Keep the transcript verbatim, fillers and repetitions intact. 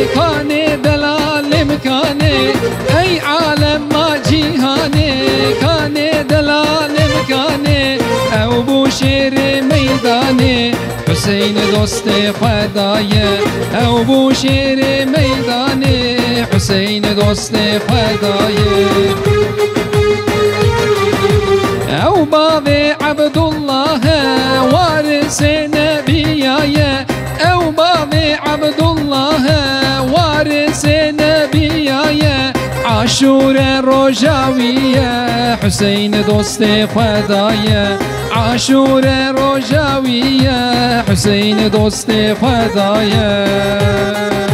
كاني دلال مكاني أي عالم ما جيهاني كاني دلال مكاني أو بوشير ميداني حسين دوست خدايا أو بوشير ميداني حسين دوست خدايا أو بابي عبد الله وارث نبيايا أو بابي عبد الله وارث نبيايا عاشور رجاوية حسين دوست خدايا عاشور رجاوية حسين دوست خدايا